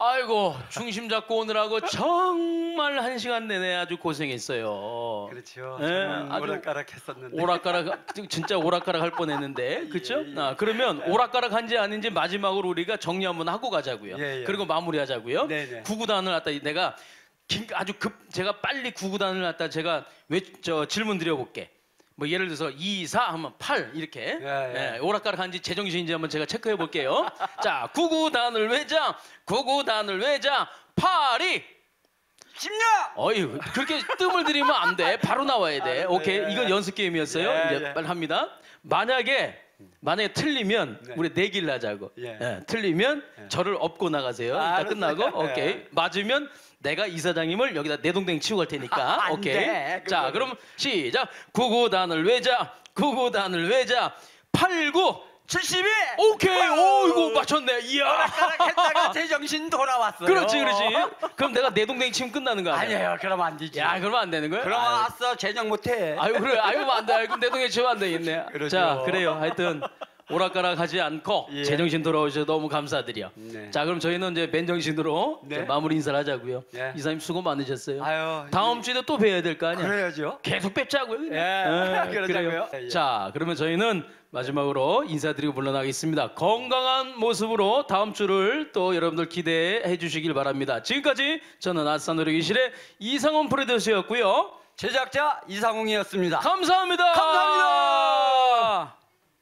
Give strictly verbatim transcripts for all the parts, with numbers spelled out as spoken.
아이고 중심 잡고 오느라고 정말 한 시간 내내 아주 고생했어요. 그렇죠. 예, 저는 아주 오락가락했었는데. 오락가락 진짜 오락가락 할 뻔했는데 그렇죠? 예, 예. 아, 그러면 예. 오락가락한지 아닌지 마지막으로 우리가 정리 한번 하고 가자고요. 예, 예. 그리고 마무리하자고요. 네, 네. 구구단을 갖다 내가 긴- 아주 급 제가 빨리 구구단을 갖다 제가 왜 저 질문 드려볼게. 뭐 예를 들어서 이, 사 하면 팔 이렇게 예, 예. 예, 오락가락한지 제정신인지 한번 제가 체크해 볼게요. 자, 구구단을 외자, 구구단을 외자, 팔이 십육! 어이 그렇게 뜸을 들이면 안 돼. 바로 나와야 돼. 아, 오케이. 네. 이건 연습 게임이었어요. 예, 이제 예. 빨리 합니다. 만약에 만약에 틀리면 네. 우리 내기를 하자고. 예. 예, 틀리면 예. 저를 업고 나가세요. 아, 이따 끝나고 알았어요. 오케이. 예. 맞으면 내가 이사장님을 여기다 내동댕 치고 갈 테니까. 안 오케이. 돼, 자, 그거는. 그럼 시작. 구구단을 외자. 구구단을 외자. 팔구 칠십이! 오케이. 오 이거 맞췄네. 이야. 오락가락했다가 제정신 돌아왔어요. 그렇지, 그렇지. 그럼 내가 내동댕 치면 끝나는 거 아니야? 아니에요. 그러면 안 되지. 야, 그러면 안 되는 거야? 그럼 아유. 왔어. 제정 못해. 아유 그래 아유 안 돼. 그럼 내 동네 치면 안 되겠네. 그러죠. 자 그래요. 하여튼 오락가락하지 않고 예. 제정신 돌아오셔서 너무 감사드려. 네. 자 그럼 저희는 이제 맨정신으로 네. 이제 마무리 인사를 하자고요. 예. 이사님 수고 많으셨어요. 아유, 다음 주에도 또 뵈야 될 거 아니야. 그래야죠. 계속 뵙자고요. 예, 그래요. 그러자고요. 예, 예. 자 그러면 저희는 마지막으로 인사드리고 물러나겠습니다. 건강한 모습으로 다음 주를 또 여러분들 기대해 주시길 바랍니다. 지금까지 저는 아싸노래기실의 이상원 프로듀서였고요. 제작자 이상웅이었습니다. 감사합니다. 감사합니다.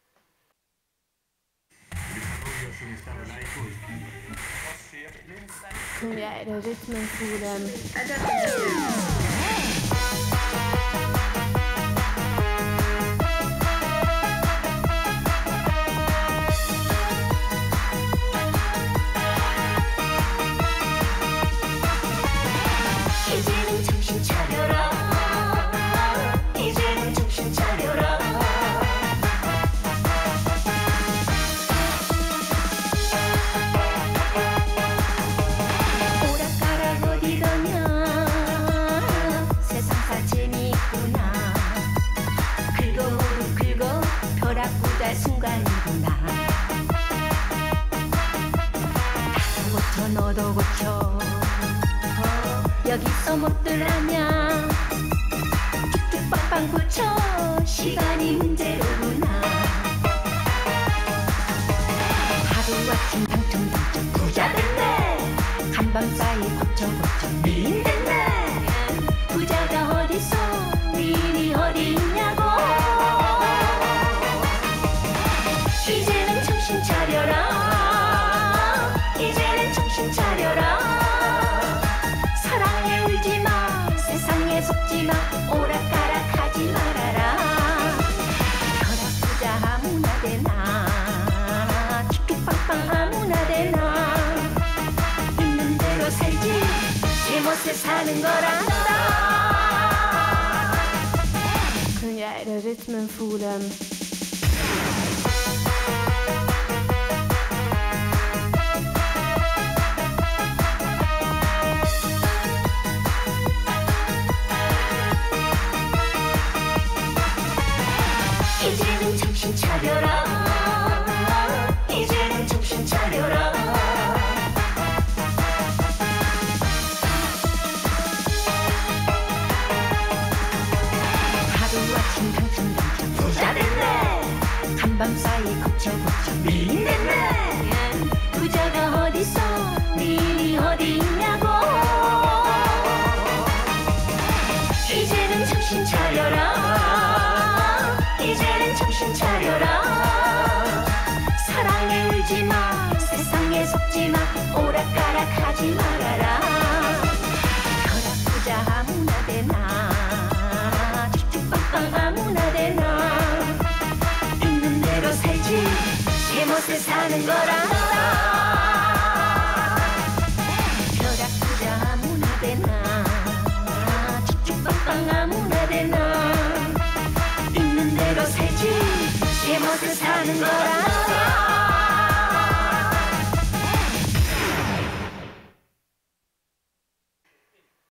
Kun jag är rytmen för den. 이제는 정신 차려라. 이제는 정신 차려라. 오락가락 어디 가냐. 세상사 재미있구나. 긁어오르 긁어 벼락보다 순간이구나. 나도 고쳐 너도 고쳐. 여기서 못들 하냐. 툭툭 빵빵 붙여. 시간이 문제로구나. 하루아침 당첨 당첨 부자 됐네. 한밤사이 고쳐 고쳐 미인 됐네. 부자가 어딨어 미인이 어디 있냐고. 이제는 정신 차려라. 이제는 정신 차려라. 사랑에 울지마. 세상에 속지마. 오락가락하지 말아라. 벼락부자 아무나 되나. 툭툭빵빵 아무나 되나. 있는 대로 살지. 제멋에 사는 거란다. Kun jag är rytmen för den. 이제는 정신 차려라. 이제는 정신 차려라. 하루아침 당첨 당첨 부자 됐네. 한밤사이 고쳐 고쳐 미인 됐네. 부자가 어딨어 미인이 어디 있냐고. 이제는 정신 차려라. 이제는 정신 차려라. 사랑에 울지마. 세상에 속지마. 오락가락하지 말아라. 벼락부자 아무나 되나. 툭툭빵빵 아무나 되나. 있는 대로 살지. 제멋에 사는 거란다. 벼락부자 아무나 되나. 툭툭빵빵 아무나 되나. 있는 대로 살지. 제멋에 사는 거란다.